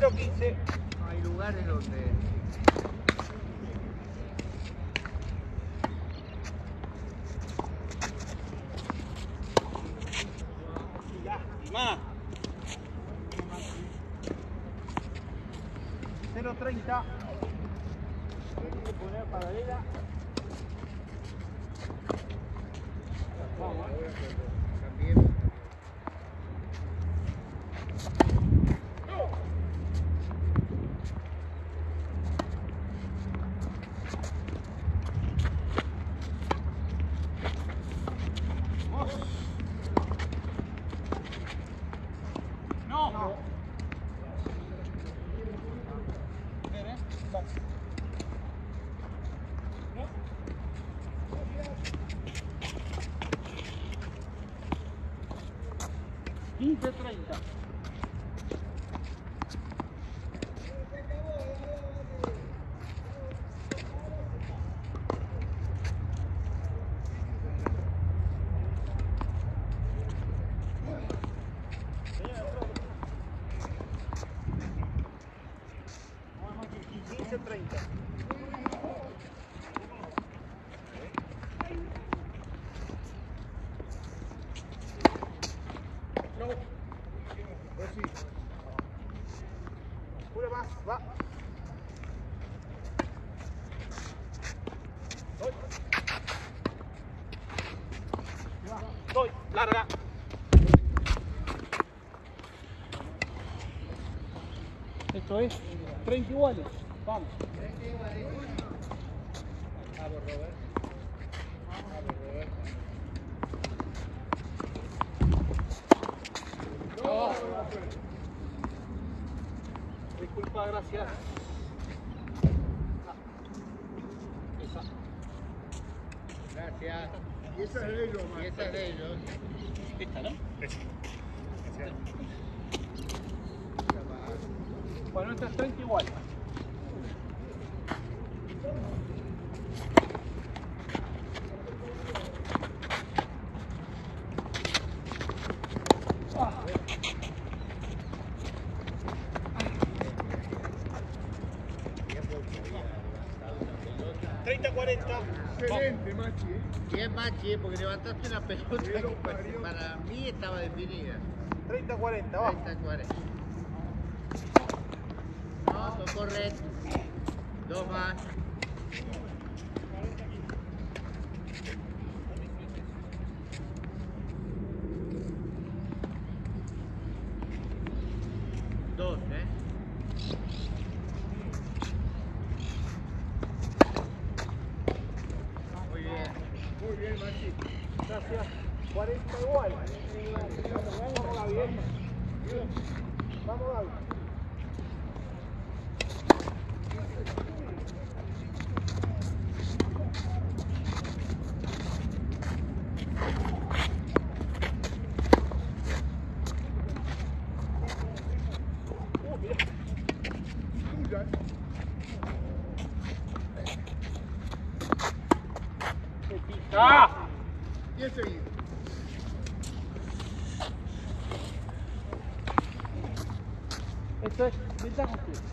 0-15. Hay lugares donde... Más. 0-30. Hay que poner paralela. Vamos, También. No. Bien, va. 15-30. No. Pues sí. Una más, va. Doy, larga. Esto es 30 iguales. Vamos. 30 iguales. Vamos, Robert. Vamos, Robert. No. Disculpa, gracias. Esa. Gracias. Y esa es de ellos, Y esa es de ellos. Esta, ¿no? Esa. Bueno, esta es 30 iguales. Ah. 30-40. Excelente, Machi. Bien, Machi, porque levantaste una pelota que para mí estaba definida. 30-40, va. 30-40. No, tocó red. Dos más. Dos, Muy bien. Muy bien, Machi. Gracias. 40 igual. Vamos, Gaby. Vamos, Gaby. Tuya. ¡Ah! Y el seguido. Esto es ventaja usted.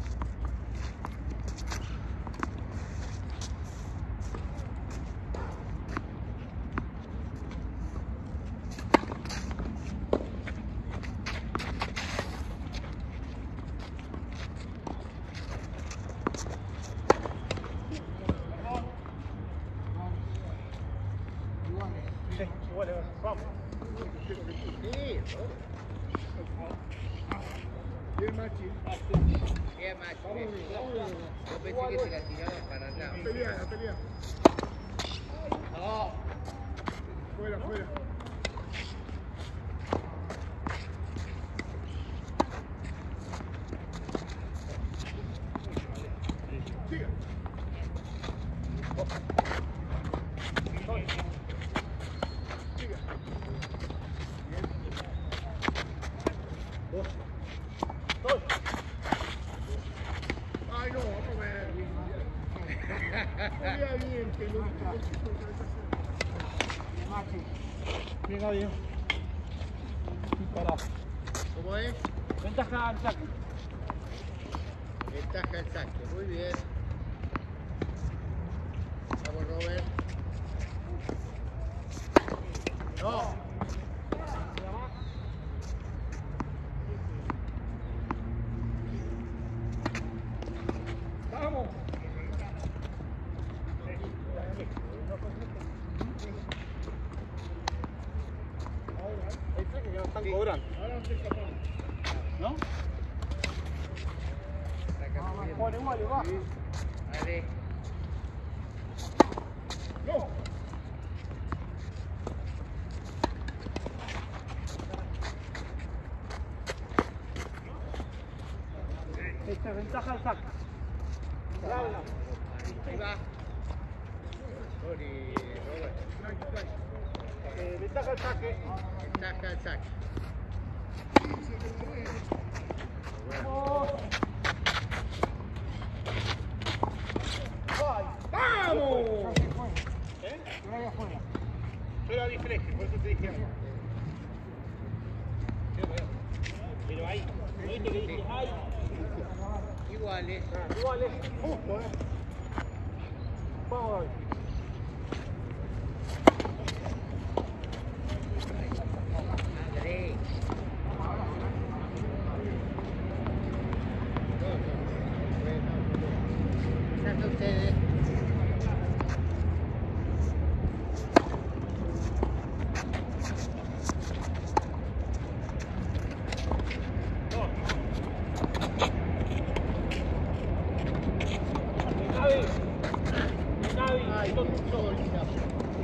Sí, igual, vamos. Sí, Bien, Machi. bien, Machi. Yo pensé que te la tirabas para allá. La pelea. No. Fuera, fuera. Siga. Siga. Ay, no, vamos a ver. Juega bien, que lo Venga bien. Y pará. ¿Cómo es? Ventaja al saque. Ventaja el saque, muy bien. Vamos, Robert. No. Vamos. Hay tres que ya están cobrando. Ahora no se escapamos. ¿No? Saca muy bien. Igual, igual. Dale. No. Esta ventaja al saque. Bravo. Ahí va. Sorry, Robert. Ventaja al saque. Ventaja el saque. ¡Vamos! ¿Eh? Yo era diferente, por eso te dije algo. Pero ahí, ¿no viste que dije ay? Iguales. Igual es justo, ¿eh? Vamos a ver. André. Gracias a ustedes. Navi, Ay, esto qué todo. solita.